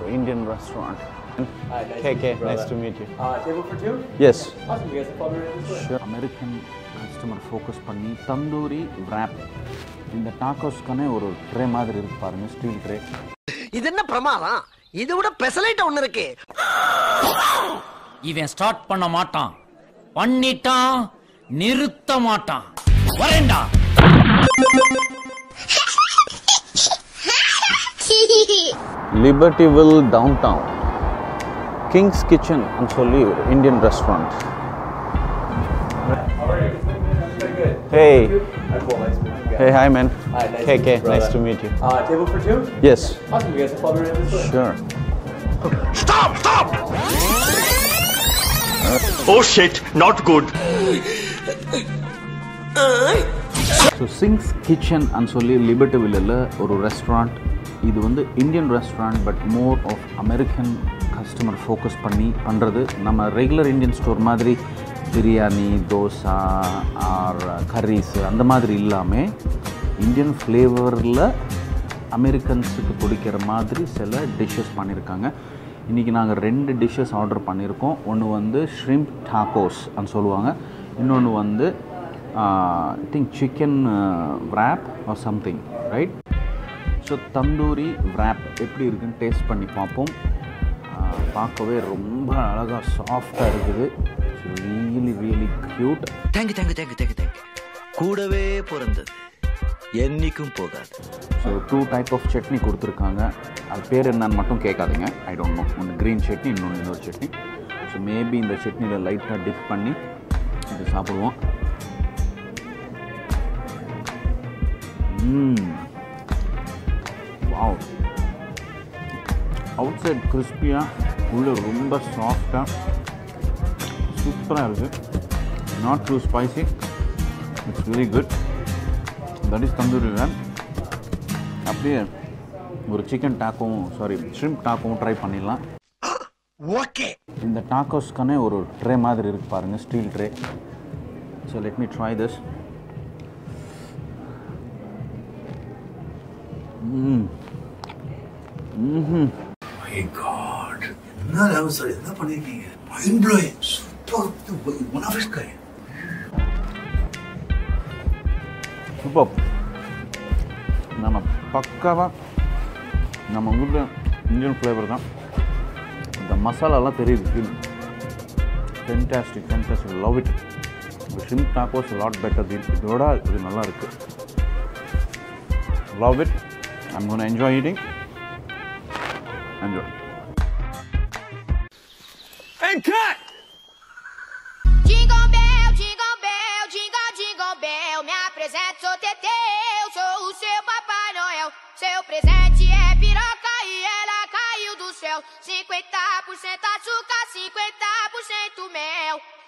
Indian restaurant. Hi, Nice to meet you. Table for two? Yes. Awesome, you guys have fun with this? Sure. American customer focus பண்ணி tandoori wrap. இந்த டாக்கோஸ்க்கான ஒரு tray மாதிரி இருக்கு பாருங்க, steel tray. இது என்ன பிரமாதம்? இது விட பெசலைட் ஒன்னு இருக்கு. இவன் ஸ்டார்ட் பண்ண மாட்டான், பண்ணிட்டான் நிறுத்த மாட்டான். வரேன்டா. Libertyville downtown. King's Kitchen and சொல்லி ஒரு Indian restaurant. Hey. Hey, hi man. Hi, nice to meet you, brother. Nice to meet you. Table for two? Yes. Awesome, you guys have fun with this? Sure. Stop! Oh shit, not good. So Singh's Kitchen and சொல்லி Libertyville ஒரு restaurant. இது வந்து Indian restaurant but more of American customer focus பண்ணி பண்ணுறது. நம்ம regular Indian store மாதிரி biryani, dosa R கர்ரீஸு அந்த மாதிரி இல்லாமல் இந்தியன் ஃப்ளேவரில் அமெரிக்கன்ஸுக்கு பிடிக்கிற மாதிரி சில டிஷ்ஷஸ் பண்ணியிருக்காங்க. இன்றைக்கி நாங்கள் 2 டிஷ்ஷஸ் ஆர்டர் பண்ணியிருக்கோம். ஒன்று வந்து ஷ்ரிம்ப் டாக்கோஸ் அப்படின்னு சொல்லுவாங்க, இன்னொன்று வந்து I think chicken wrap or something, right? So tandoori wrap எப்படி இருக்குன்னு டேஸ்ட் பண்ணி பார்ப்போம். பார்க்கவே ரொம்ப அழகாக சாஃப்டாக இருக்குது. Really cute. தேங்க்யூ. கூடவே பிறந்தது என்னைக்கும் போகாது. ஸோ 2 டைப் ஆஃப் சட்னி கொடுத்துருக்காங்க. அது பேர் என்னன்னு மட்டும் கேட்காதீங்க, ஐ டோன்ட் நோ. ஒன்று க்ரீன் சட்னி, இன்னொரு சட்னி. ஸோ மேபி இந்த சட்னியில் லைட்டாக டிப் பண்ணி இது சாப்பிடுவோம். வாவ், அவுட் சைட் கிறிஸ்பியாக, உள்ளே ரொம்ப சாஃப்டாக சூப்பராக இருக்குது. Not too spicy, it's very good. That is tandoori wrap. அப்படியே ஒரு சிக்கன் டாக்கோவும் ஷ்ரிம்ப் டாக்கோவும் ட்ரை பண்ணிடலாம். ஓகே. இந்த டாக்கோஸ்க்கான ஒரு ட்ரே மாதிரி இருக்கு பாருங்க, steel tray. So let me try this. My God, என்ன பண்ணிருக்கீங்க? Mind blowing, super, one of its kind. Super. நம்ம பக்காவாக நம்ம ஊரில் இந்தியன் ஃப்ளேவர் தான். இந்த மசாலாலாம் தெரியுது. Fantastic, love it. Shrimp tacos lot better. இதோட இது நல்லா இருக்குது. Love it. I'm going to enjoy eating. Enjoy. And cut! Jingle bell, jingle bell, jingle, jingle bell. Me apresento, sou Teteu, sou o seu Papai Noel. Seu presente é piroca e ela caiu do céu. 50% açúcar, 50% mel.